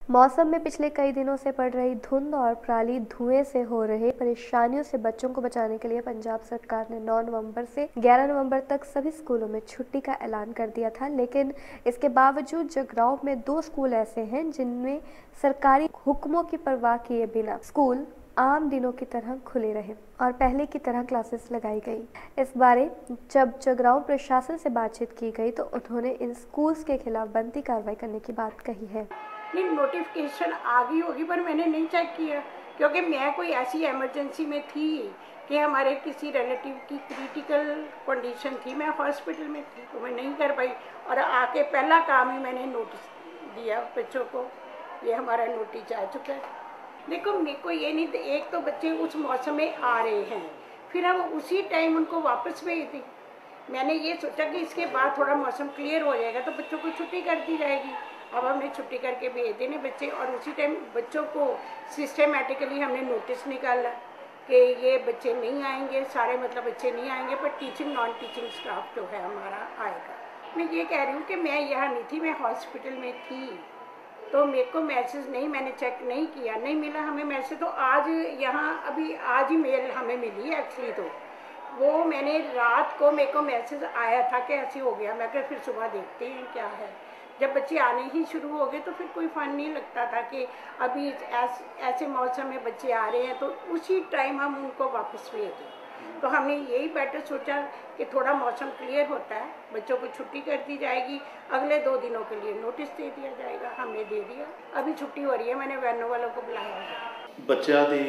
मौसम में पिछले कई दिनों से पड़ रही धुंध और पराली धुएं से हो रही परेशानियों से बच्चों को बचाने के लिए पंजाब सरकार ने 9 नवंबर से 11 नवंबर तक सभी स्कूलों में छुट्टी का ऐलान कर दिया था। लेकिन इसके बावजूद जगरांव में 2 स्कूल ऐसे हैं जिनमें सरकारी हुक्मों की परवाह किए बिना स्कूल आम दिनों की तरह खुले रहे और पहले की तरह क्लासेस लगाई गई। इस बारे जब जगरांव प्रशासन से बातचीत की गई तो उन्होंने इन स्कूल्स के खिलाफ बनती कार्रवाई करने की बात कही है। नहीं, नोटिफिकेशन आ गई होगी पर मैंने नहीं चेक किया क्योंकि मैं कोई ऐसी इमरजेंसी में थी कि हमारे किसी रिलेटिव की क्रिटिकल कंडीशन थी, मैं हॉस्पिटल में थी तो मैं नहीं कर पाई और आके पहला काम ही मैंने नोटिस दिया बच्चों को, ये हमारा नोटिस आ चुका है। देखो मेरे को ये नहीं, एक तो बच्चे उस मौसम में आ रहे हैं फिर हम उसी टाइम उनको वापस भेज दें। मैंने ये सोचा कि इसके बाद थोड़ा मौसम क्लियर हो जाएगा तो बच्चों को छुट्टी कर दी जाएगी। अब हमने छुट्टी करके भेज देने बच्चे और उसी टाइम बच्चों को सिस्टमेटिकली हमने नोटिस निकाला कि ये बच्चे नहीं आएंगे, सारे मतलब बच्चे नहीं आएंगे पर टीचिंग नॉन टीचिंग स्टाफ जो है हमारा आएगा। मैं ये कह रही हूँ कि मैं यहाँ नहीं थी, मैं हॉस्पिटल में थी तो मेरे को मैसेज नहीं, मैंने चेक नहीं किया, नहीं मिला हमें मैसेज। तो आज यहाँ अभी आज ही मेल हमें मिली एक्चुअली, तो वो मैंने रात को मेरे को मैसेज आया था कि ऐसे हो गया। मैं कहा फिर सुबह देखते हैं क्या है। जब बच्चे आने ही शुरू हो गए तो फिर कोई फन नहीं लगता था कि अभी ऐसे मौसम में बच्चे आ रहे हैं तो उसी टाइम हम उनको वापस भेज दें। तो हमने यही बेटर सोचा कि थोड़ा मौसम क्लियर होता है, बच्चों को छुट्टी कर दी जाएगी, अगले 2 दिनों के लिए नोटिस दे दिया जाएगा। हमने दे दिया, अभी छुट्टी हो रही है, मैंने वैनों वालों को बुलाया है। बच्चों की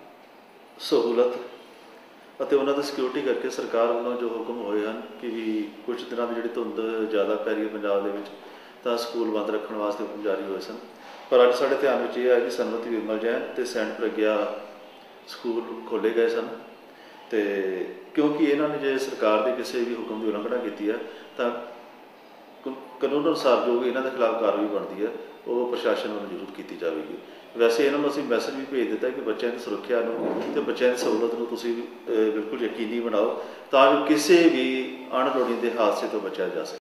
सहूलत ਅਤੇ ਉਹਨਾਂ ਦੀ ਸਿਕਿਉਰਿਟੀ ਕਰਕੇ ਸਰਕਾਰ ਵੱਲੋਂ ਜੋ ਹੁਕਮ ਹੋਏ ਹਨ ਕਿ ਵੀ ਕੁਝ ਦਿਨਾਂ ਦੀ ਜਿਹੜੀ ਧੁੰਦ ਜ਼ਿਆਦਾ ਪੈ ਰਹੀ ਹੈ ਪੰਜਾਬ ਦੇ ਵਿੱਚ ਤਾਂ ਸਕੂਲ ਬੰਦ ਰੱਖਣ ਵਾਸਤੇ ਹੁਕਮ ਜਾਰੀ ਹੋਏ ਸਨ। ਪਰ ਅੱਜ ਸਾਡੇ ਧਿਆਨ ਵਿੱਚ ਇਹ ਆਇਆ ਕਿ ਸਨਮਤੀ ਵਿਮਲ ਜੈਨ ਅਤੇ ਸੈਂਟ ਪ੍ਰਗਿਆ ਸਕੂਲ ਖੋਲ੍ਹੇ ਗਏ ਸਨ ਅਤੇ ਕਿਉਂਕਿ ਇਹਨਾਂ ਨੇ ਜੇ ਸਰਕਾਰ ਦੇ ਕਿਸੇ ਵੀ ਹੁਕਮ ਦੀ ਉਲੰਘਣਾ ਕੀਤੀ ਹੈ ਤਾਂ ਕਾਨੂੰਨ ਅਨੁਸਾਰ ਜੋ ਵੀ ਇਹਨਾਂ ਦੇ ਖਿਲਾਫ ਕਾਰਵਾਈ ਬਣਦੀ ਹੈ ਉਹ ਪ੍ਰਸ਼ਾਸਨ ਵੱਲੋਂ ਜ਼ਰੂਰ ਕੀਤੀ ਜਾਵੇਗੀ। वैसे इन्होंने असीं मैसेज भी भेज दिता कि बच्चों की सुरक्षा तो बच्चों की सहूलत को तुसीं बिल्कुल यकीनी बनाओ तां जो किसी भी अणलोड़ींदे हादसे तो बचा जा सके।